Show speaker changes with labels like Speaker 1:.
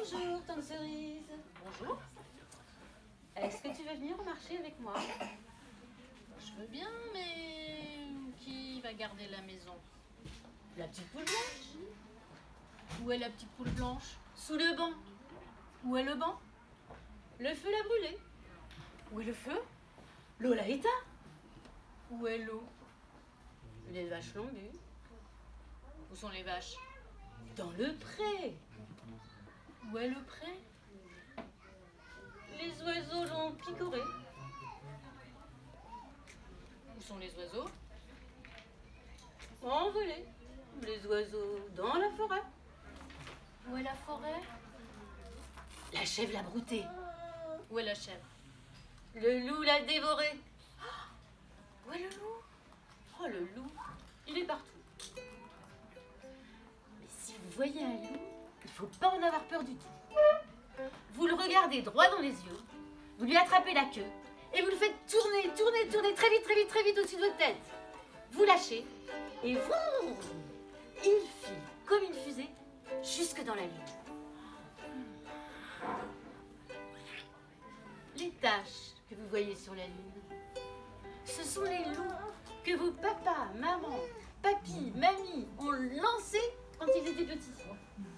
Speaker 1: Bonjour, tante Cerise.
Speaker 2: Bonjour.
Speaker 1: Est-ce que tu veux venir au marché avec moi?
Speaker 2: Je veux bien, mais qui va garder la maison?
Speaker 1: La petite poule blanche.
Speaker 2: Où est la petite poule blanche?
Speaker 1: Sous le banc.
Speaker 2: Où est le banc?
Speaker 1: Le feu l'a brûlé.
Speaker 2: Où est le feu?
Speaker 1: L'eau l'a éteint.
Speaker 2: Où est l'eau?
Speaker 1: Les vaches l'ont bu.
Speaker 2: Où sont les vaches?
Speaker 1: Dans le pré.
Speaker 2: Où est le pré?
Speaker 1: Les oiseaux l'ont picoré.
Speaker 2: Où sont les oiseaux?
Speaker 1: Envolé. Les oiseaux dans la forêt.
Speaker 2: Où est la forêt?
Speaker 1: La chèvre l'a brouté.
Speaker 2: Où est la chèvre?
Speaker 1: Le loup l'a dévoré.
Speaker 2: Où est le loup?
Speaker 1: Oh, le loup, il est partout. Mais si vous voyez un loup, il ne faut pas en avoir peur du tout. Vous le regardez droit dans les yeux, vous lui attrapez la queue et vous le faites tourner, tourner, tourner très vite, très vite, très vite au-dessus de votre tête. Vous lâchez et vroom, il file comme une fusée jusque dans la lune. Les taches que vous voyez sur la lune, ce sont les loups que vos papas, maman, papy, mamie ont lancés quand ils étaient petits.